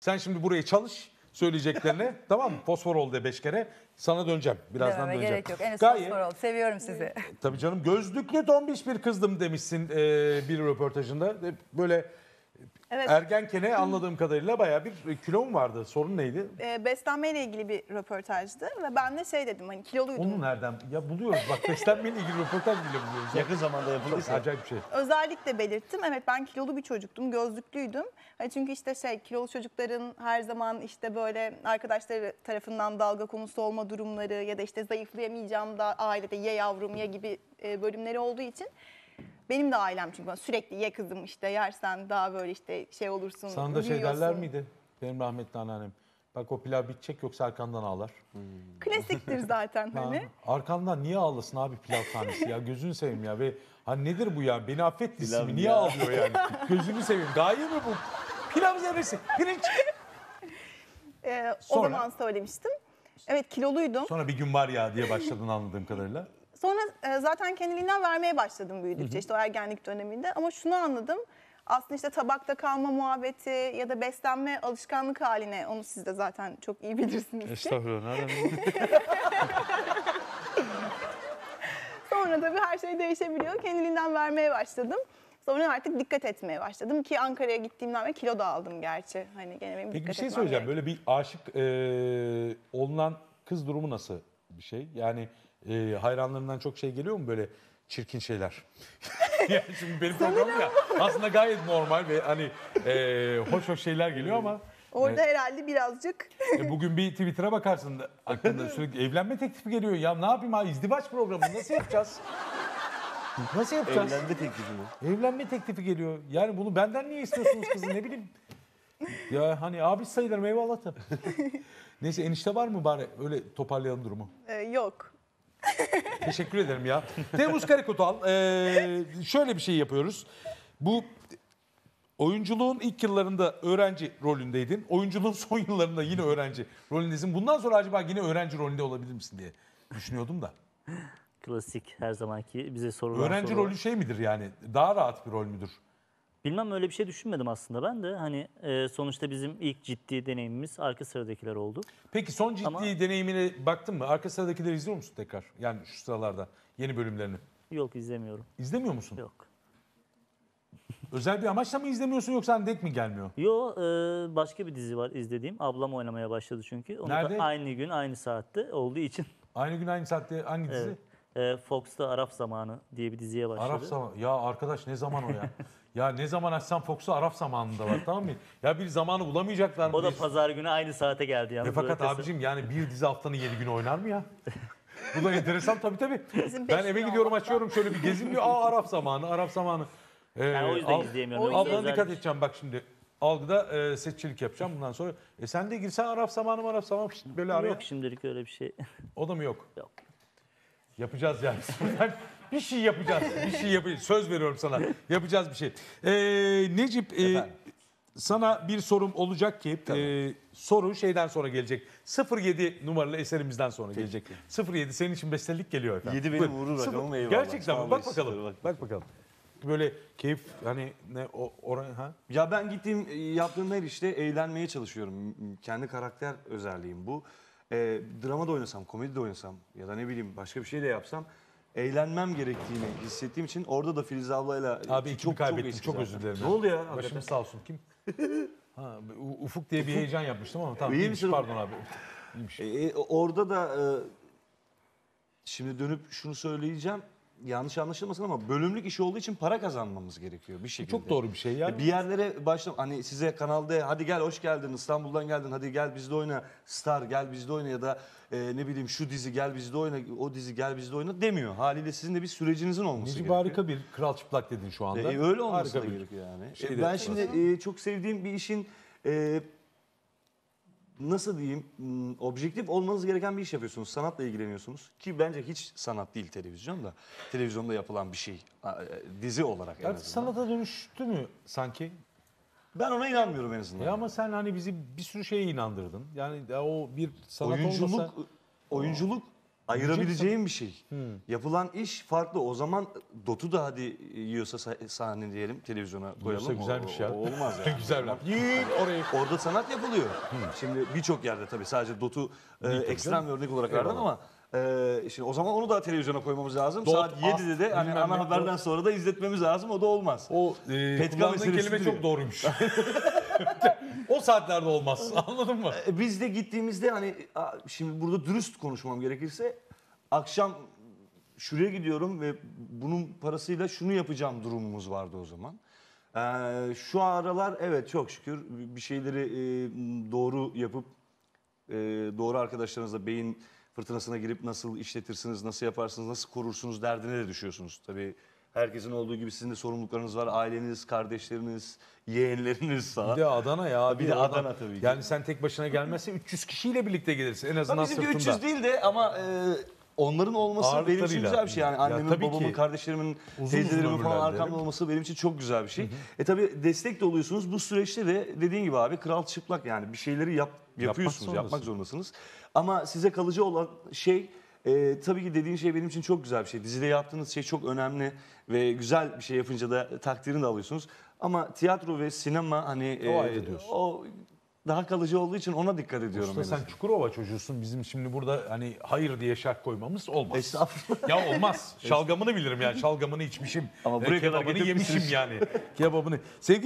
Sen şimdi burayı çalış söyleyeceklerine. Tamam mı? Fosfor ol de 5 kere. Sana döneceğim. Birazdan Dememe döneceğim. gerek yok. Enes Gaye, fosfor oldu. Seviyorum sizi. tabii canım, gözlüklü tombiş bir kızdım demişsin bir röportajında. Böyle Evet. ergenkene anladığım kadarıyla bayağı bir kilon vardı. Sorun neydi? Beslenmeyle ilgili bir röportajdı ve ben de şey dedim, hani kiloluydum. Onu nereden? Ya buluyoruz bak, beslenmeyle ilgili röportaj bile buluyoruz. Yakın zamanda yapıldıysa. Acayip bir şey. Özellikle belirttim. Evet, ben kilolu bir çocuktum, gözlüklüydüm. Hani çünkü işte kilolu çocukların her zaman işte böyle arkadaşları tarafından dalga konusu olma durumları ya da işte zayıflayamayacağım da ailede ye yavrum ye gibi bölümleri olduğu için benim de ailem çünkü bana sürekli ye kızım işte yersen daha böyle işte şey olursun. Sana da şey büyüyorsun. derler miydi? Benim rahmetli anneannem. Bak o pilav bitecek yoksa arkandan ağlar. Klasiktir zaten hani. Ha, arkandan niye ağlasın abi pilav tanesi ya, gözünü seveyim ya. Ve hani nedir bu ya, beni affet dizisi mi, niye ya. ağlıyor yani? Gözünü seveyim, gaye mi bu? Pilav zerresi, pirinç. O Sonra? zaman söylemiştim. Evet, kiloluydum. Sonra bir gün var ya diye başladın anladığım kadarıyla. Sonra zaten kendiliğinden vermeye başladım büyüdükçe işte o ergenlik döneminde. Ama şunu anladım. Aslında işte tabakta kalma muhabbeti ya da beslenme alışkanlık haline, onu siz de zaten çok iyi bilirsiniz ki. Estağfurullah, nereden Sonra tabii her şey değişebiliyor. Kendiliğinden vermeye başladım. Sonra artık dikkat etmeye başladım ki Ankara'ya gittiğimden beri kilo da aldım gerçi. Hani gene benim Peki bir dikkat şey etmem söyleyeceğim. gerek. Böyle bir aşık olunan kız durumu nasıl bir şey? Yani hayranlarından çok şey geliyor mu, böyle çirkin şeyler? Yani şimdi benim programım ya aslında gayet normal ve hani hoş şeyler geliyor ama Orada herhalde birazcık bugün bir Twitter'a bakarsın aklında sürekli evlenme teklifi geliyor. Ya ne yapayım abi, izdivaç programı nasıl yapacağız? Nasıl yapacağız? Evlenme teklifi mi? Evlenme teklifi geliyor. Yani bunu benden niye istiyorsunuz kızım, ne bileyim. Ya hani abi sayılırım, eyvallah tabii. Neyse, enişte var mı bari, öyle toparlayalım durumu. yok. Teşekkür ederim ya. Temmuz Karakutal, şöyle bir şey yapıyoruz. Bu oyunculuğun ilk yıllarında öğrenci rolündeydin. Oyunculuğun son yıllarında yine öğrenci rolündesin. Bundan sonra acaba yine öğrenci rolünde olabilir misin diye düşünüyordum da. Klasik her zamanki bize sorulan Öğrenci sorular. rolü şey midir yani? Daha rahat bir rol müdür? Bilmem, öyle bir şey düşünmedim aslında ben de. Hani sonuçta bizim ilk ciddi deneyimimiz Arka Sıradakiler oldu. Peki son ciddi Ama- deneyimine baktın mı? Arka sıradakileri izliyor musun tekrar? Yani şu sıralarda yeni bölümlerini. Yok, izlemiyorum. İzlemiyor musun? Yok. Özel bir amaçla mı izlemiyorsun yoksa hani denk mi gelmiyor? Yo, başka bir dizi var izlediğim. Ablam oynamaya başladı çünkü. Onu da Nerede? aynı gün aynı saatte olduğu için. Aynı gün aynı saatte hangi dizi? Evet. Fox'ta Araf Zamanı diye bir diziye başladı. Araf zamanı. Ya arkadaş, ne zaman o ya? Ya ne zaman açsam Fox'u Araf zamanında var, tamam mı? Ya bir zamanı bulamayacaklar mı? O da pazar günü aynı saate geldi yalnız. Fakat ötesi. abicim yani bir dizi haftanın 7 günü oynar mı ya? Bu da enteresan tabii. Bizim Ben beş eve gün gidiyorum, olmasa. açıyorum şöyle bir gezeyim diyor. Aa, Araf zamanı, Araf zamanı. Yani o yüzden izleyemiyorum. Yoksa Ablana özel dikkat bir- edeceğim bak şimdi. Algıda seçicilik yapacağım bundan sonra. Sen de girsen Araf zamanı, Araf zamanı böyle araya. Yok şimdilik öyle bir şey. O da mı yok? Yok. Yapacağız yani. Bir şey yapacağız. Bir şey yapacağız. Söz veriyorum sana. Yapacağız bir şey. Necip, sana bir sorum olacak ki soru şeyden sonra gelecek. 07 numaralı eserimizden sonra gelecek. 07 senin için bestelik geliyor efendim. 7 beni Buyur. vurur Sıfır- rakamım, eyvallah. Gerçekten Sağ mi? Bak olasın. bakalım. Bak. Bak bakalım. Böyle keyif hani ne oraya ha? Ya ben yaptığım her işte eğlenmeye çalışıyorum. Kendi karakter özelliğim bu. Drama da oynasam, komedi de oynasam ya da ne bileyim başka bir şey de yapsam eğlenmem gerektiğini hissettiğim için orada da Filiz ablayla Abi ekimi kaybettim. eski Çok zaten. özür dilerim. Ne oldu ya? Başım sağ olsun. Kim? Ha, Ufuk diye bir heyecan yapmıştım ama tamam. İyi İyiymiş, misin? pardon abi. İyiymiş. Orada da şimdi dönüp şunu söyleyeceğim. Yanlış anlaşılmasın ama bölümlük iş olduğu için para kazanmamız gerekiyor bir şekilde. Çok doğru bir şey ya. Bir yerlere hani size kanalda hadi gel hoş geldin İstanbul'dan geldin hadi gel bizde oyna Star gel bizde oyna ya da ne bileyim şu dizi gel bizde oyna o dizi gel bizde oyna demiyor. Haliyle sizin de bir sürecinizin olması Necip gerekiyor. harika bir kral çıplak dedin şu anda. Öyle olması da Harika bir gerekiyor yani. şey de Ben var. şimdi çok sevdiğim bir işin nasıl diyeyim objektif olmanız gereken bir iş yapıyorsunuz. Sanatla ilgileniyorsunuz ki bence hiç sanat değil televizyon da. Televizyonda yapılan bir şey dizi olarak en Artık azından. sanata dönüştü mü sanki? Ben ona inanmıyorum en azından. Ya ama sen hani bizi bir sürü şeye inandırdın. Yani o bir sanat oyunculuk olmasa... oyunculuk ayırabileceğim bir şey. Yapılan iş farklı. O zaman Dot'u da hadi yiyorsa sahne diyelim, televizyona koyalım. Yiyorsa güzel bir şey. O olmaz yani. Güzel bir laf. Yiyin orayı. Orada sanat yapılıyor. Şimdi birçok yerde tabii sadece Dot'u ekstrem bir örnek olarak verdim ama şimdi o zaman onu da televizyona koymamız lazım. Dot, Saat 7'de de hani bilmem ana ne, haberden sonra da izletmemiz lazım. O da olmaz. O kullandığın meselesi kelime diyor. çok doğruymuş. O saatlerde olmaz. Anladın mı? Biz de gittiğimizde hani şimdi burada dürüst konuşmam gerekirse akşam şuraya gidiyorum ve bunun parasıyla şunu yapacağım durumumuz vardı o zaman. Şu aralar evet çok şükür bir şeyleri doğru yapıp doğru arkadaşlarınızla beyin fırtınasına girip nasıl işletirsiniz, nasıl yaparsınız, nasıl korursunuz derdine de düşüyorsunuz. Tabii herkesin olduğu gibi sizin de sorumluluklarınız var. Aileniz, kardeşleriniz, yeğenleriniz falan. Bir de Adana ya. Bir de Adana tabii ki. Yani sen tek başına gelmezsen 300 kişiyle birlikte gelirsin. En azından Bizimki sırtında. 300 değil de ama onların olması benim için Ağırlıklarıyla. güzel bir şey. Yani Ya annemin, tabii babamın, ki. kardeşlerimin, Uzun teyzelerimin uzun falan ömürler arkamda dilerim. olması benim için çok güzel bir şey. Tabii destek de oluyorsunuz. Bu süreçte de dediğin gibi abi kral çıplak yani bir şeyleri yapıyorsunuz, zorundasın. yapmak zorundasınız. Ama size kalıcı olan şey tabii ki dediğin şey benim için çok güzel bir şey. Dizide yaptığınız şey çok önemli ve güzel bir şey yapınca da takdirini de alıyorsunuz. Ama tiyatro ve sinema hani O ayrı diyorsun. o daha kalıcı olduğu için ona dikkat ediyorum. Usta sen Çukurova çocuğusun. Bizim şimdi burada hani hayır diye şart koymamız olmaz. Estağfurullah. Ya olmaz. Şalgamını bilirim yani. Şalgamını içmişim. Ama buraya kadar Kebabını getirmişsiniz. yemişim yani. Kebabını. Sevgili